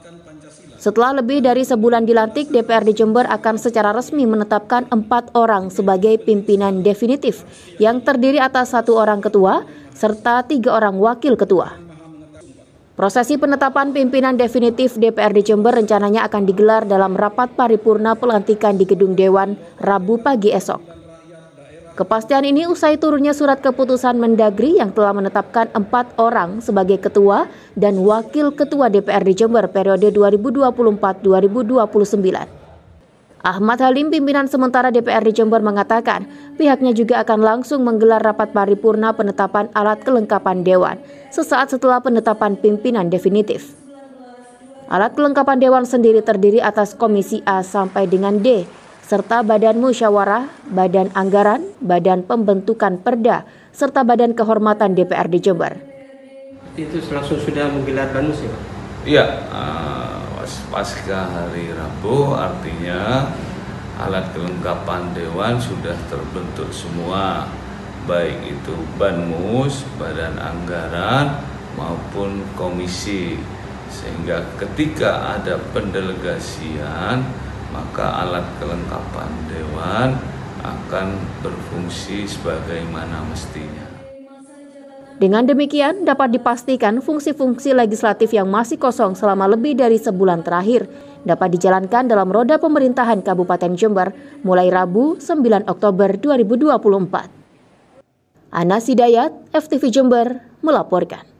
Setelah lebih dari sebulan dilantik, DPRD Jember akan secara resmi menetapkan 4 orang sebagai pimpinan definitif yang terdiri atas 1 orang ketua serta 3 orang wakil ketua. Prosesi penetapan pimpinan definitif DPRD Jember rencananya akan digelar dalam rapat paripurna pelantikan di Gedung Dewan Rabu pagi esok. Kepastian ini usai turunnya surat keputusan Mendagri yang telah menetapkan 4 orang sebagai ketua dan wakil ketua DPRD Jember periode 2024-2029. Ahmad Halim, pimpinan sementara DPRD Jember, mengatakan pihaknya juga akan langsung menggelar rapat paripurna penetapan alat kelengkapan Dewan sesaat setelah penetapan pimpinan definitif. Alat kelengkapan Dewan sendiri terdiri atas Komisi A sampai dengan D, serta Badan Musyawarah, Badan Anggaran, Badan Pembentukan Perda, serta Badan Kehormatan DPRD Jember. Itu langsung sudah menggelar Banmus ya Pak? Iya, pasca hari Rabu, artinya alat kelengkapan Dewan sudah terbentuk semua, baik itu Banmus, Badan Anggaran, maupun komisi. Sehingga ketika ada pendelegasian, maka alat kelengkapan Dewan akan berfungsi sebagaimana mestinya. Dengan demikian, dapat dipastikan fungsi-fungsi legislatif yang masih kosong selama lebih dari sebulan terakhir dapat dijalankan dalam roda pemerintahan Kabupaten Jember mulai Rabu 9 Oktober 2024. Anas Hidayat, FTV Jember, melaporkan.